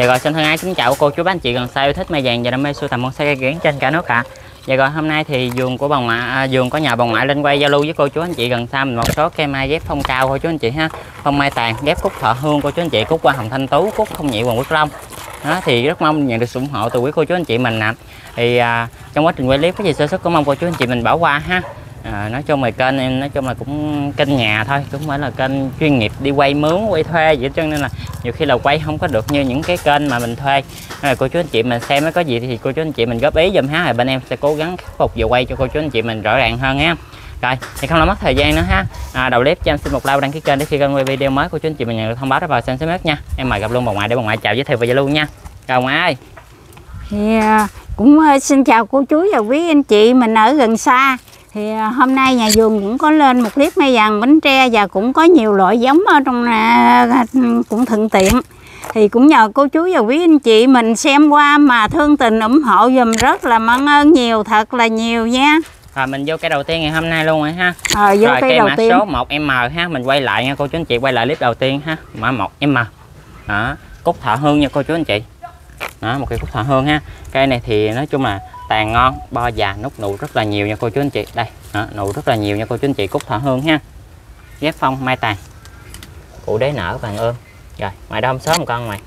Dạ rồi, xin thân ái kính chào cô chú bác anh chị gần xa yêu thích mai vàng và đam mê sưu tầm bonsai cây kiểng trên cả nước ạ. Dạ rồi, hôm nay thì vườn của vườn có nhà bà ngoại lên quay giao lưu với cô chú anh chị gần xa mình một số cây mai ghép phong cao cô chú anh chị ha. Phong mai tàn ghép cúc thọ hương cô chú anh chị, cúc hoa hồng thanh tú, cúc không nhị hoàng quyết long. Đó thì rất mong nhận được sự ủng hộ từ quý cô chú anh chị mình nè. Thì trong quá trình quay clip có gì sơ xuất cũng mong cô chú anh chị mình bỏ qua ha. Nói chung là kênh em nói chung là cũng kênh nhà thôi, cũng phải là kênh chuyên nghiệp đi quay mướn quay thuê vậy, cho nên là nhiều khi là quay không có được như những cái kênh mà mình thuê. Cô chú anh chị mình xem nó có gì thì cô chú anh chị mình góp ý giùm ha, rồi bên em sẽ cố gắng khắc phục và quay cho cô chú anh chị mình rõ ràng hơn ha. Rồi thì không làm mất thời gian nữa ha. Đầu clip cho em xin một like đăng ký kênh để khi kênh quay video mới cô chú anh chị mình nhận được thông báo đó vào xem sớm nhất nha. Em mời gặp luôn bà ngoại để bà ngoại chào giới thiệu và giao lưu nha. Chào bà ngoại ơi. Thì cũng xin chào cô chú và quý anh chị mình ở gần xa. Thì hôm nay nhà vườn cũng có lên một clip mai vàng bánh tre và cũng có nhiều loại giống ở trong cũng thuận tiện. Thì cũng nhờ cô chú và quý anh chị mình xem qua mà thương tình ủng hộ dùm, rất là mong ơn nhiều, thật là nhiều nha. Rồi mình vô cây đầu tiên ngày hôm nay luôn rồi ha. Vô rồi cây đầu mã tiên số 1M ha, mình quay lại nha cô chú anh chị, quay lại clip đầu tiên ha. Mã 1M. Đó, cúc thọ hương nha cô chú anh chị. Đó, một cây cúc thọ hương ha. Cây này thì nói chung là tàn ngon, bo già, nút nụ rất là nhiều nha cô chú anh chị. Đây, đó, nụ rất là nhiều nha cô chú anh chị, cúc thọ hương ha. Ghép phong mai tàn. Củ đế nở vàng ươm. Rồi, ngoài đó sớm một con ngoài.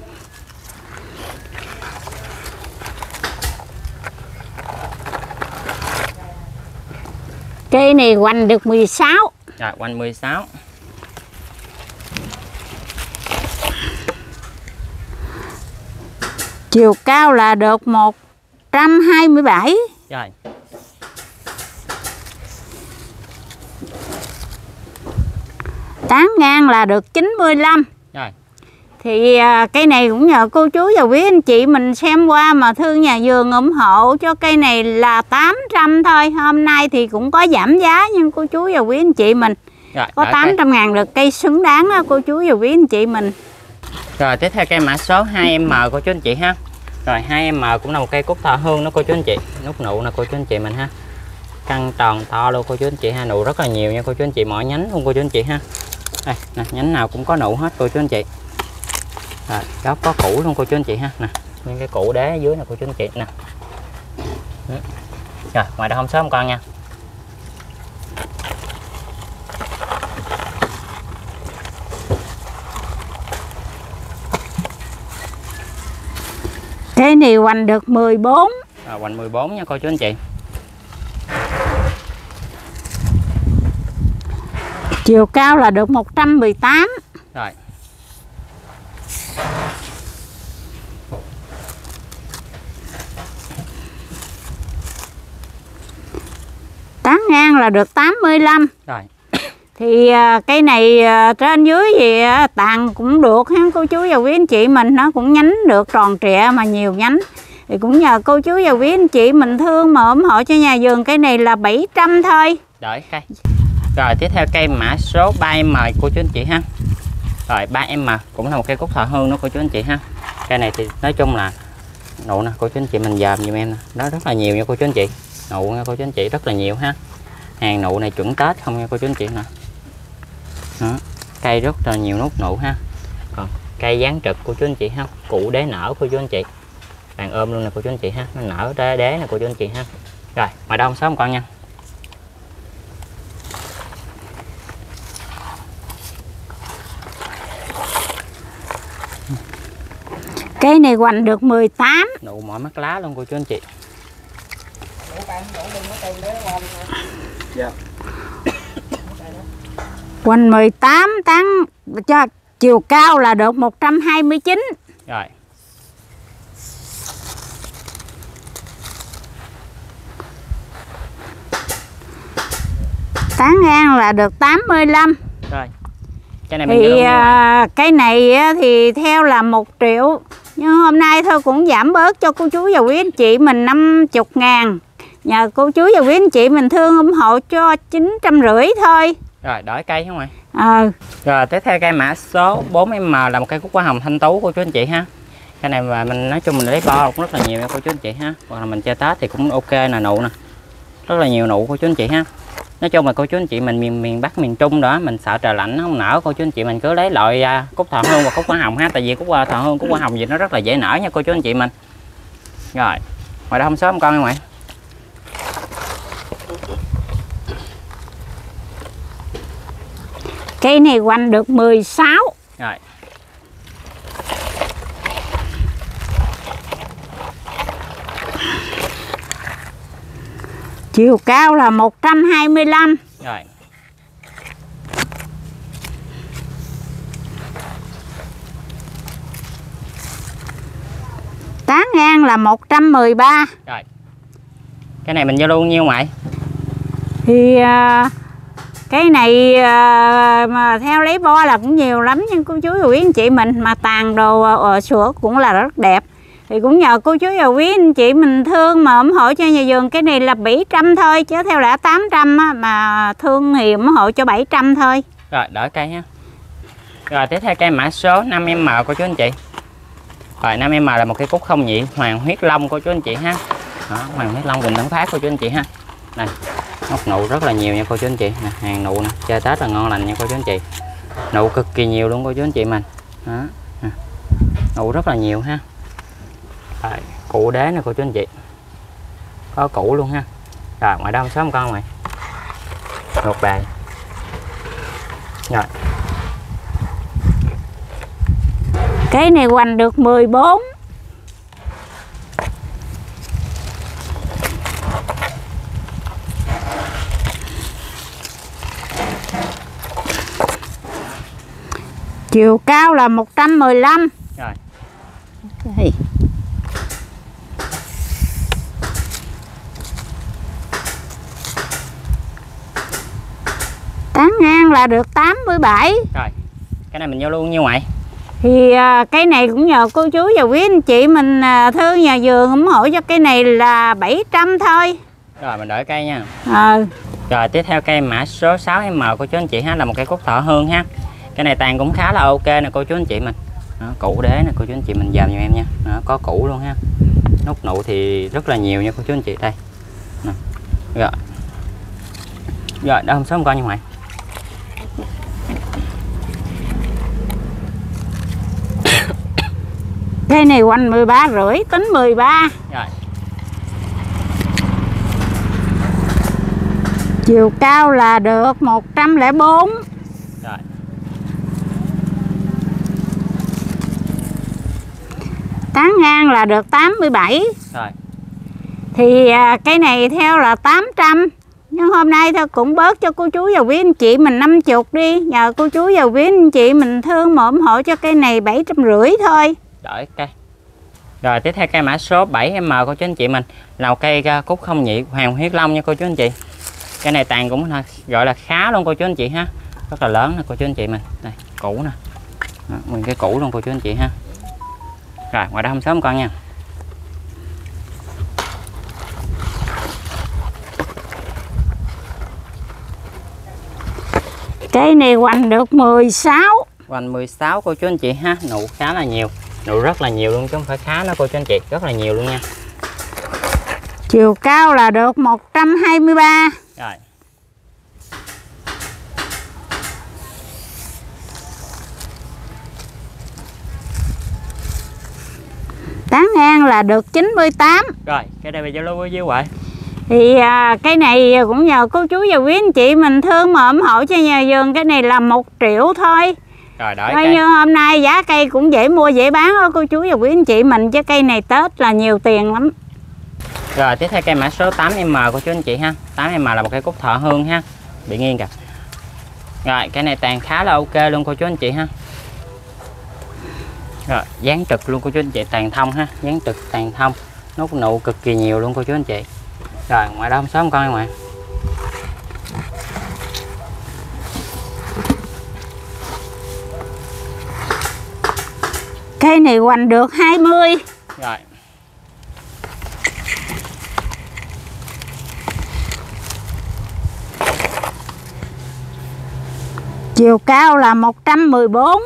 Cây này hoành được 16. Rồi, hoành 16. Chiều cao là được 127. Rồi. Tán ngang là được 95. Rồi. Thì cây này cũng nhờ cô chú và quý anh chị mình xem qua mà thương nhà vườn ủng hộ cho cây này là 800 thôi. Hôm nay thì cũng có giảm giá nhưng cô chú và quý anh chị mình. Rồi, có 800.000 được cây xứng đáng đó cô chú và quý anh chị mình. Rồi tiếp theo cây mã số 2M cô chú anh chị ha. Rồi 2M cũng là một cây cúc thọ hương đó cô chú anh chị. Nút nụ nè cô chú anh chị mình ha. Căng tròn to luôn cô chú anh chị ha, nụ rất là nhiều nha cô chú anh chị, mọi nhánh luôn cô chú anh chị ha. Đây nè, nhánh nào cũng có nụ hết cô chú anh chị. Rồi, gốc có củ luôn cô chú anh chị ha. Nè, những cái củ đế dưới nè cô chú anh chị nè. Rồi, ngoài đó không sớm con nha. Cây này hoành được 14. Rồi, hoành 14 nha cô chú anh chị. Chiều cao là được 118. Rồi. Tán ngang là được 85. Rồi. Thì cây này trên dưới thì tàn cũng được ha cô chú và quý anh chị mình, nó cũng nhánh được tròn trịa mà nhiều nhánh. Thì cũng nhờ cô chú và quý anh chị mình thương mà ủng hộ cho nhà vườn, cây này là 700 thôi. Đợi cây. Rồi tiếp theo cây mã số 3M cô chú anh chị ha. Rồi 3M cũng là một cây cúc thọ hương đó cô chú anh chị ha. Cây này thì nói chung là nụ nè cô chú anh chị mình dòm giùm em nè, đó rất là nhiều nha cô chú anh chị. Nụ nha cô chú anh chị, rất là nhiều ha. Hàng nụ này chuẩn Tết không nha cô chú anh chị nè. Đó, cây rất là nhiều nút nụ ha. Còn cây dáng trực cô chú anh chị ha, củ đế nở cô chú anh chị. Vàng ôm luôn nè cô chú anh chị ha, nó nở đế nè cô chú anh chị ha. Rồi ngoài đâu sớm con nha. Cây này hoành được 18. Nụ mọi mắt lá luôn cô chú anh chị. Hoành 18, tán cho chiều cao là được 129. Rồi. Tán ngang là được 85. Rồi. Cái này mình thì cái này thì theo là 1 triệu. Nhưng hôm nay thôi cũng giảm bớt cho cô chú và quý anh chị mình 50.000. Nhờ cô chú và quý anh chị mình thương ủng hộ cho 950 thôi. Rồi đổi cây không ạ? Rồi tiếp theo cây mã số 4M là một cây cúc hoa hồng thanh tú cô chú anh chị ha. Cái này mà mình nói chung mình lấy bo cũng rất là nhiều nha cô chú anh chị ha. Còn là mình chơi Tết thì cũng ok nè, nụ nè. Rất là nhiều nụ cô chú anh chị ha. Nói chung là cô chú anh chị mình miền Bắc miền Trung đó, mình sợ trời lạnh nó không nở, cô chú anh chị mình cứ lấy loại cúc thọ hương và cúc hoa hồng ha, tại vì cúc thọ hương cúc hoa hồng gì nó rất là dễ nở nha cô chú anh chị mình. Rồi ngoài đó không sớm con nha ngoại. Cây này hoành được 16. Rồi. Chiều cao là 125. Rồi. Tán ngang là 113. Rồi. Cái này mình giao lưu nhiêu ngoại? Thì cái này mà theo lấy bo là cũng nhiều lắm, nhưng cô chú và quý anh chị mình mà tàn đồ sữa cũng là rất đẹp. Thì cũng nhờ cô chú và quý anh chị mình thương mà ủng hộ cho nhà vườn. Cái này là 700 thôi, chứ theo đã 800 á, mà thương thì ủng hộ cho 700 thôi. Rồi đỡ cây ha. Rồi tiếp theo cây mã số 5M cô chú anh chị. Rồi 5M là một cây cúc không nhị hoàng huyết long cô chú anh chị ha. Đó, hoàng huyết long Quỳnh Tấn Phát cô chú anh chị ha. Đây, nốt nụ rất là nhiều nha cô chú anh chị nè, hàng nụ nè, chơi Tết là ngon lành nha cô chú anh chị. Nụ cực kỳ nhiều luôn cô chú anh chị mình. Đó. Nụ rất là nhiều ha. Rồi, củ đế nè cô chú anh chị. Có củ luôn ha. Rồi ngoài đâu sớm con mày. Một bài. Rồi. Cái này hoành được 14. Chiều cao là 115. Rồi. Okay. Tán ngang là được 87. Rồi. Cái này mình vô luôn nhiêu ngoại? Thì cái này cũng nhờ cô chú và quý anh chị mình thương nhà vườn ủng hộ cho cây này là 700 thôi. Rồi mình đổi cây nha. Rồi tiếp theo cây mã số 6M cô chú anh chị ha, là một cây cúc thọ hương ha. Cái này tàn cũng khá là ok nè cô chú anh chị mình. Đó, củ đế nè cô chú anh chị mình dòm giùm em nha. Đó, có củ luôn ha. Nốt nụ thì rất là nhiều nha cô chú anh chị đây. Nè. Rồi. Rồi đó không sớm coi như ngoại. cây này hoành 13,5 tính 13. Rồi. Chiều cao là được 104. Rồi. Tán ngang là được 87. Rồi. Thì cái này theo là 800. Nhưng hôm nay thôi cũng bớt cho cô chú và quý anh chị mình 50 đi. Nhờ cô chú và quý anh chị mình thương mà ủng hộ cho cây này 750 thôi. Đổi cây. Rồi tiếp theo cây mã số 7M cô chú anh chị mình, là một cây cúc không nhị hoàng huyết long nha cô chú anh chị. Cái này tàn cũng gọi là khá luôn cô chú anh chị ha. Rất là lớn nè cô chú anh chị mình. Đây, củ nè. Đó, nguyên cái củ luôn cô chú anh chị ha. Rồi, ngoài đó không sớm con nha. Cây này hoành được 16. Hoành 16 cô chú anh chị ha, nụ khá là nhiều. Nụ rất là nhiều luôn chứ không phải khá nữa cô chú anh chị, rất là nhiều luôn nha. Chiều cao là được 123. Rồi. Tán ngang là được 98. Rồi, cái đây bây giờ lưu với vậy. Thì cái này cũng nhờ cô chú và quý anh chị mình thương mà ủng hộ cho nhà vườn. Cái này là 1 triệu thôi. Rồi đổi coi cây. như hôm nay giá cây cũng dễ mua dễ bán đó cô chú và quý anh chị mình, chứ cây này Tết là nhiều tiền lắm. Rồi tiếp theo cây mã số 8M của chú anh chị ha. 8M là một cây cúc thọ hương ha. Bị nghiêng kìa. Rồi cái này tàn khá là ok luôn cô chú anh chị ha. Rồi dáng trực luôn cô chú anh chị, tàn thông ha, dáng trực tàn thông, nốt nụ cực kỳ nhiều luôn cô chú anh chị. Rồi ngoài đó không sớm con ngoại. Cây này hoành được 20. Rồi. Chiều cao là 114.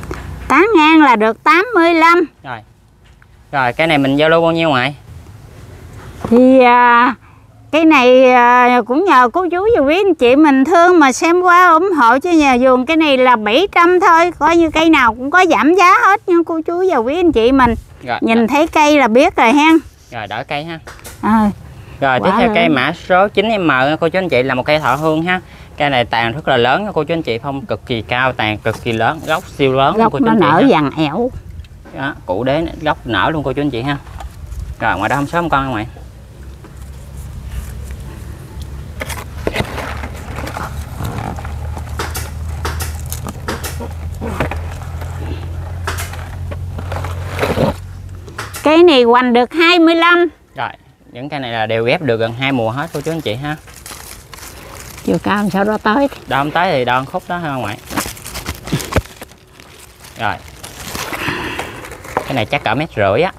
Tán ngang là được 85. Rồi. Rồi cái này mình giao lưu bao nhiêu ngoại? Thì cái này cũng nhờ cô chú và quý anh chị mình thương mà xem qua ủng hộ cho nhà vườn. Cái này là 700 thôi, coi như cây nào cũng có giảm giá hết nha cô chú và quý anh chị mình. Rồi, nhìn thấy cây là biết rồi ha. Rồi đỡ cây ha. Rồi tiếp theo cây mã số 9M cô chú anh chị là một cây thọ hương ha. Cây này tàn rất là lớn cô chú anh chị, phong cực kỳ cao, tàn cực kỳ lớn, gốc siêu lớn. Gốc cô chú nó anh chị nở ha. vàng ẻo. Đó, cụ đế gốc nở luôn cô chú anh chị ha. Rồi ngoài đó không sớm con không mày. Cây này hoành được 25. Rồi những cây này là đều ghép được gần 2 mùa hết cô chú anh chị ha. Chiều cao sao đó tới. Đo không tới thì đo khúc đó ha ngoại. Rồi cái này chắc cỡ 1,5 m á.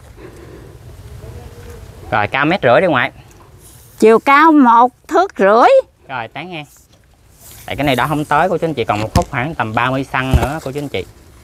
Rồi cao 1,5 m đi ngoại. Chiều cao 1,5 thước. Rồi tán ngang. Tại cái này đã không tới cô chú anh chị, còn một khúc khoảng tầm 30 cm nữa cô chú anh chị.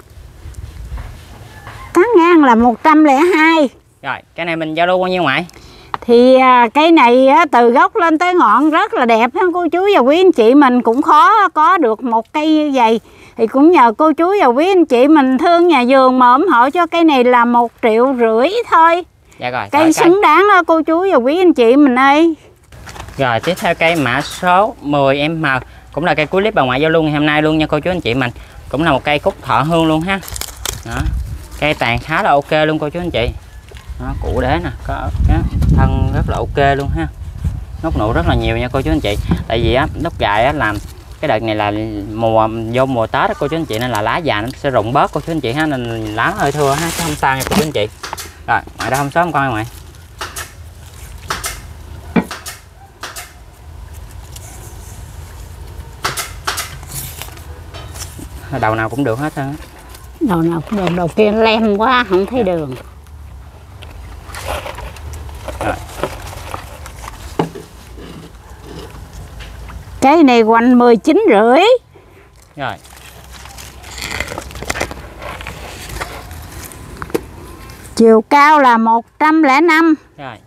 Tán ngang là 102. Rồi cái này mình giao lưu bao nhiêu ngoại? Thì cây này từ gốc lên tới ngọn rất là đẹp ha cô chú và quý anh chị mình, cũng khó có được một cây như vậy. Thì cũng nhờ cô chú và quý anh chị mình thương nhà vườn mà ủng hộ cho cây này là 1,5 triệu thôi. Dạ rồi. Cây xứng đáng đó cô chú và quý anh chị mình ơi. Rồi tiếp theo cây mã số 10M, cũng là cây cuối clip bà ngoại giao lưu ngày hôm nay luôn nha cô chú anh chị mình. Cũng là một cây cúc thọ hương luôn ha. Đó. Cây tàn khá là ok luôn cô chú anh chị. Đó, củ đế nè, có thân rất là ok luôn ha. Nốt nụ rất là nhiều nha cô chú anh chị. Tại vì á nốt gài á làm cái đợt này là vô mùa Tết đó, cô chú anh chị, nên là lá già nó sẽ rụng bớt cô chú anh chị ha, nên lá hơi thưa ha, chứ không sao nha cô chú anh chị. Rồi ngoài đó không sớm coi ngoại. Đầu nào cũng được hết trơn á. Đầu nào cũng được, đầu kia lem quá không thấy đường. Rồi. Cái này hoành 19,5. Rồi. Chiều cao là 105. Rồi.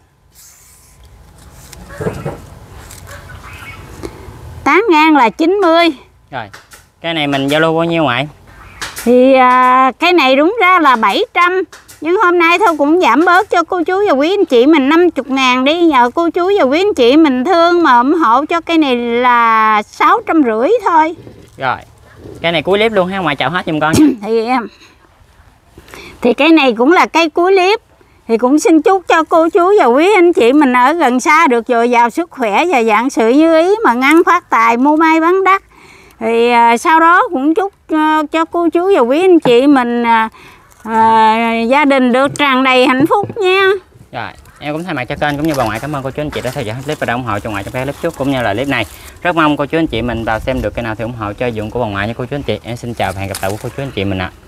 Tán ngang là 90. Rồi. Cái này mình giao lưu bao nhiêu ngoại? Thì cái này đúng ra là 700. Nhưng hôm nay thôi cũng giảm bớt cho cô chú và quý anh chị mình 50.000 đi. Nhờ cô chú và quý anh chị mình thương mà ủng hộ cho cây này là 650 thôi. Rồi. Cái này cuối clip luôn ha, ngoại chào hết giùm con nha. Thì cái này cũng là cây cuối clip. Thì cũng xin chúc cho cô chú và quý anh chị mình ở gần xa được dồi dào sức khỏe và vạn sự như ý, mà ngăn phát tài, mua may bán đắt. Thì sau đó cũng chúc cho cô chú và quý anh chị mình gia đình được tràn đầy hạnh phúc nha. Rồi em cũng thay mặt cho kênh cũng như bà ngoại cảm ơn cô chú anh chị đã theo dõi clip và đã ủng hộ cho ngoại trong các clip trước cũng như là clip này. Rất mong cô chú anh chị mình vào xem được cái nào thì ủng hộ cho dụng của bà ngoại nha cô chú anh chị. Em xin chào và hẹn gặp lại của cô chú anh chị mình ạ.